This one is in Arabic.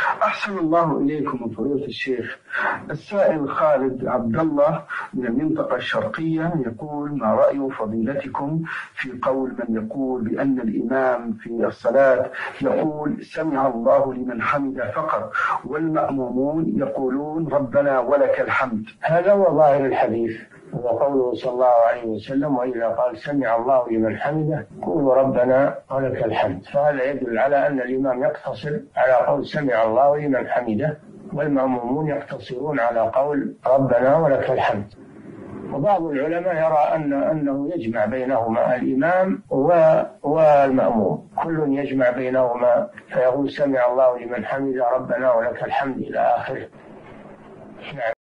أحسن الله إليكم فضيلة الشيخ. السائل خالد عبد الله من المنطقة الشرقية يقول: ما رأي فضيلتكم في قول من يقول بأن الإمام في الصلاة يقول سمع الله لمن حمده فقط، والمأمومون يقولون ربنا ولك الحمد؟ هذا هو ظاهر الحديث، وقوله صلى الله عليه وسلم: وإذا قال سمع الله لمن حمده قولوا ربنا ولك الحمد. فهذا يدل على أن الإمام يقتصر على قول سمع الله لمن حمده، والمأمومون يقتصرون على قول ربنا ولك الحمد. وبعض العلماء يرى أنه يجمع بينهما الإمام والمأموم، كل يجمع بينهما فيقول سمع الله لمن حمده ربنا ولك الحمد إلى آخره.